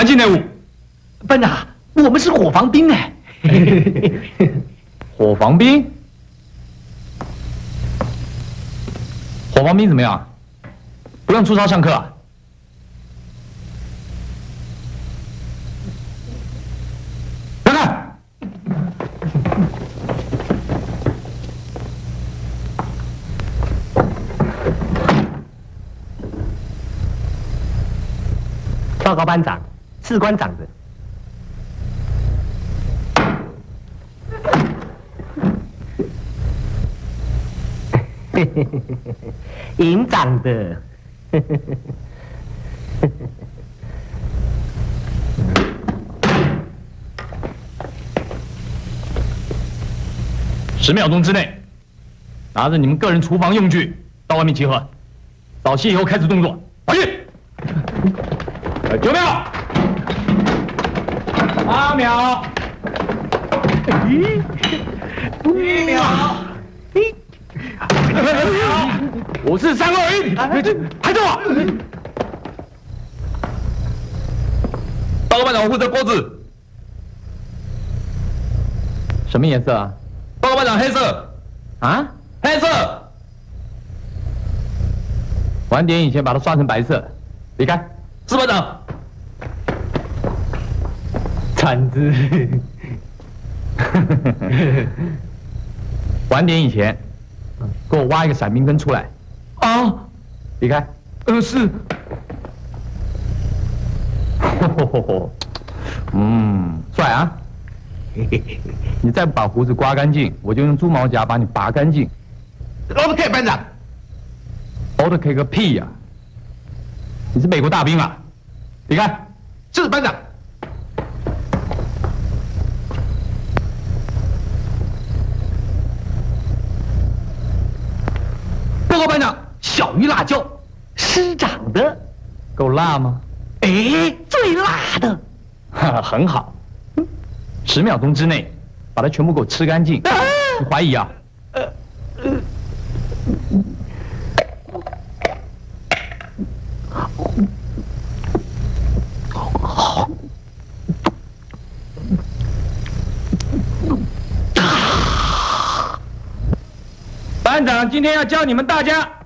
进内务。 班长，我们是伙房兵哎。 伙房兵？伙房兵怎么样？不用出操上课啊？看看。 报告班长，士官长的。营长的。 10秒钟之内，拿着你们个人厨房用具到外面集合。早些以后开始动作，跑去。9秒，8秒，1秒，2秒，5、4、3、2、1，抬住！报告班长，我负责锅子。什么颜色啊？报告班长，黑色。啊？黑色。晚点以前把它刷成白色。离开。是班长。 铲子。 晚点以前，给我挖一个伞兵根出来。啊！离开。是。帅啊！你再不把胡子刮干净，我就用猪毛夹把你拔干净。 OK， 班长。 OK 个屁呀！你是美国大兵啊！离开。 是班长。报告班长，小鱼辣椒，师长的。 够辣吗？ 哎，最辣的。 很好。10秒钟之内，把它全部给我吃干净。你怀疑啊？班长今天要教你们大家